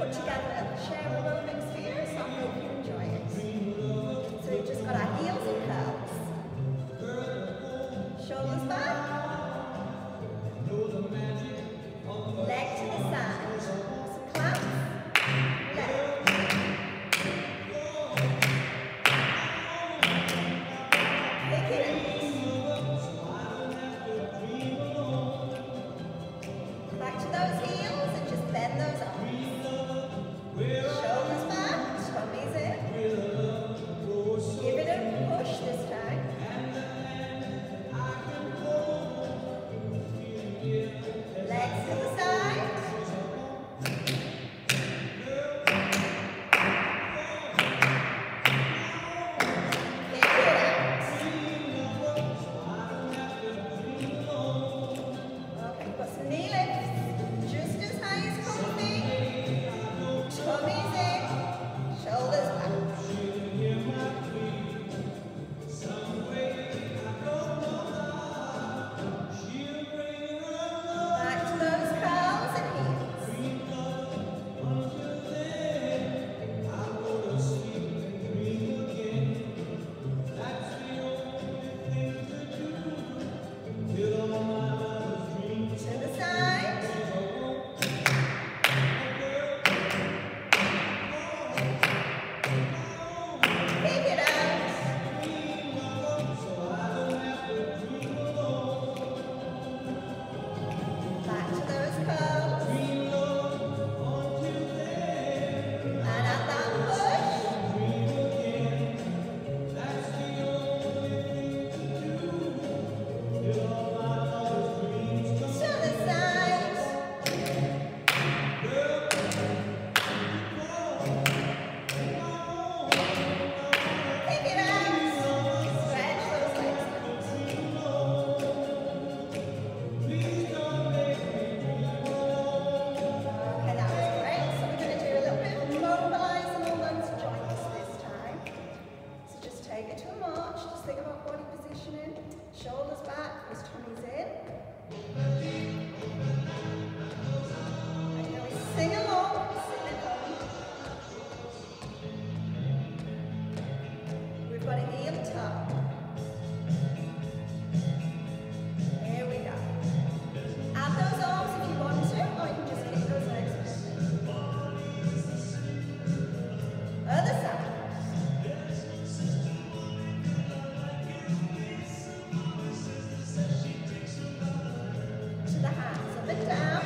put together a Chairobics for you, so I hope you enjoy it. So we've just got our heels and curls. Shoulders back. Leg to the side. So claps. Left. Pick it up. Back to those heels and just bend those arms. Shoulders back, tummies in. Give it a push this time. Legs to the side. Kick it out. Okay, we've got some knee lifts. Just as high as comfy. Tummies in. Shoulders back. Shoulders back, his tummy's in. And now we sing along, sing at home. We've got a heel tap. There we go. Add those arms if you want to, or you can just kick those legs. Other side. Down.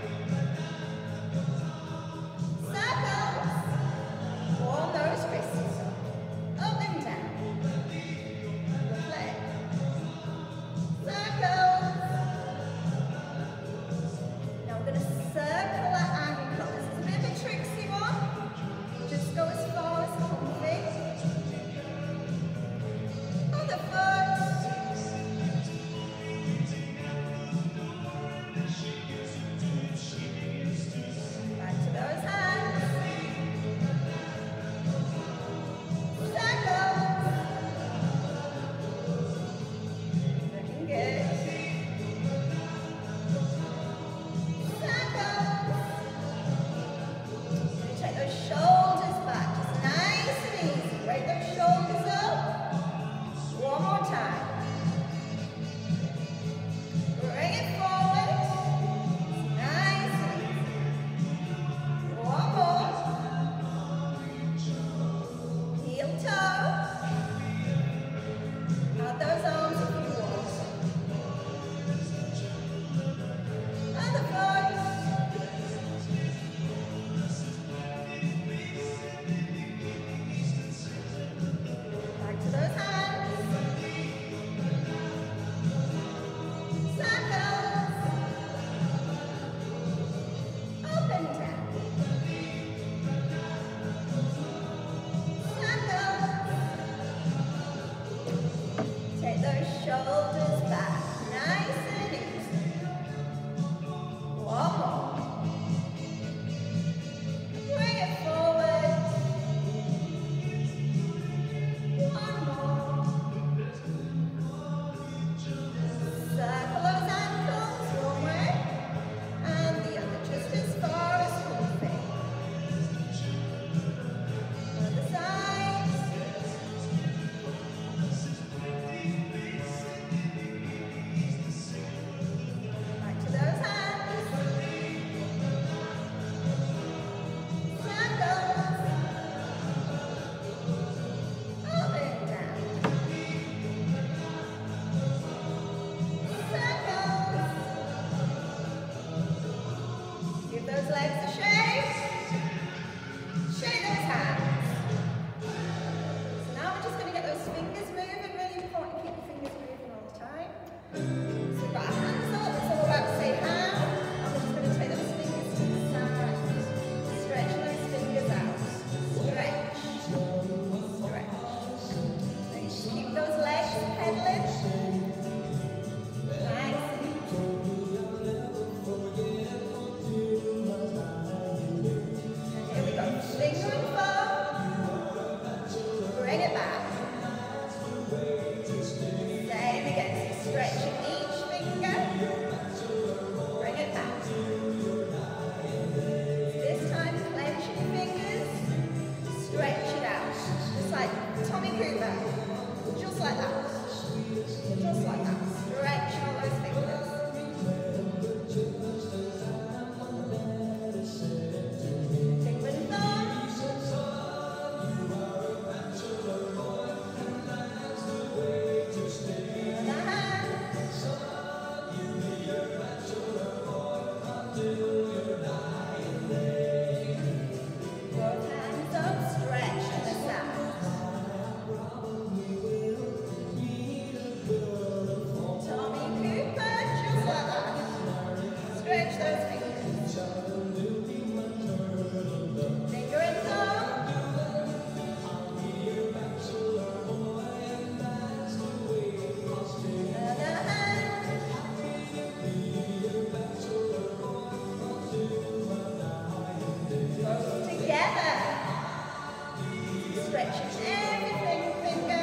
Circles. Warm those wrists up. Up and down. Play. Circles. Now we're going to circle our ankle. This is a bit of a tricksy one. Just go as far as comfy. Other foot. those legs a shake. Shake those hands. So now we're just going to get those fingers moving. Really important, keep your fingers moving all the time. So we've got our hands up, so we're about to say how. And we're just going to take those fingers to the side. Stretch those fingers out. Stretch. Stretch. Then just keep those legs pedaling. Nice. Here we go. Finger and thumb. Bring it back. Same again. Stretching each finger. Bring it back. This time, clench your fingers. Stretch it out. Just like Tommy Cooper. Just like that. Just like that. Stretch all those fingers. Finger and thumb. Other hand. Both hands up. Stretch to the side. Tommy Cooper, just like that. Stretch those fingers. Finger and thumb. Other hand. Both together. Stretching every finger.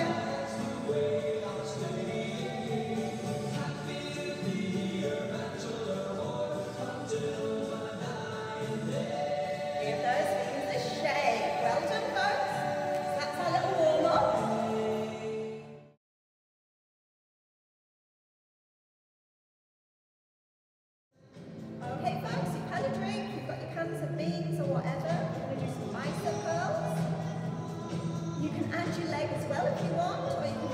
Give those fingers a shake. Well done, folks. That's our little warm-up. Okay, folks, you've had a drink, you've got your cans of beans or whatever. You're going to do some bicep curls. You can add your leg as well if you want, or you can